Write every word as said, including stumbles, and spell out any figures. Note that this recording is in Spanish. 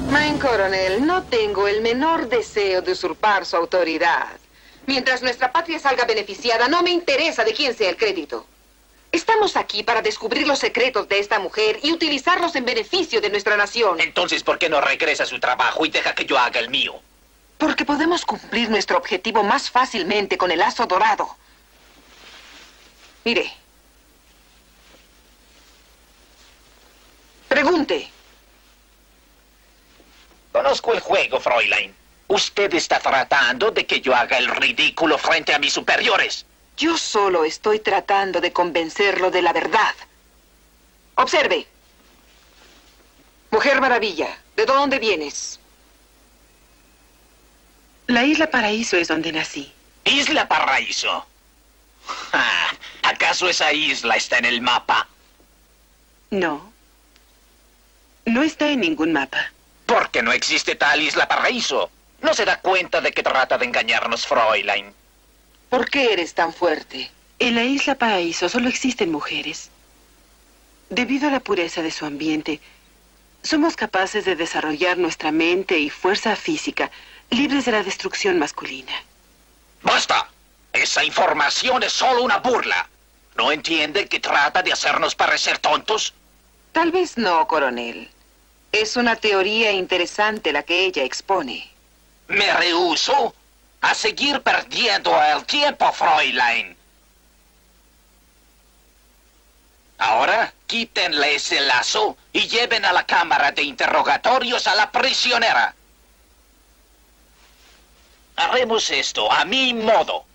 Mein Coronel, no tengo el menor deseo de usurpar su autoridad. Mientras nuestra patria salga beneficiada, no me interesa de quién sea el crédito. Estamos aquí para descubrir los secretos de esta mujer y utilizarlos en beneficio de nuestra nación. Entonces, ¿por qué no regresa a su trabajo y deja que yo haga el mío? Porque podemos cumplir nuestro objetivo más fácilmente con el lazo dorado. Mire. Pregunte. Conozco el juego, Fräulein. Usted está tratando de que yo haga el ridículo frente a mis superiores. Yo solo estoy tratando de convencerlo de la verdad. Observe. Mujer Maravilla, ¿de dónde vienes? La Isla Paraíso es donde nací. ¿Isla Paraíso? Ah, ¿acaso esa isla está en el mapa? No. No está en ningún mapa. ¿Por qué no existe tal Isla Paraíso? ¿No se da cuenta de que trata de engañarnos, Fräulein? ¿Por qué eres tan fuerte? En la Isla Paraíso solo existen mujeres. Debido a la pureza de su ambiente, somos capaces de desarrollar nuestra mente y fuerza física libres de la destrucción masculina. ¡Basta! Esa información es solo una burla. ¿No entiende que trata de hacernos parecer tontos? Tal vez no, coronel. Es una teoría interesante la que ella expone. Me rehúso a seguir perdiendo el tiempo, Fräulein. Ahora, quítenle ese lazo y lleven a la cámara de interrogatorios a la prisionera. Haremos esto a mi modo.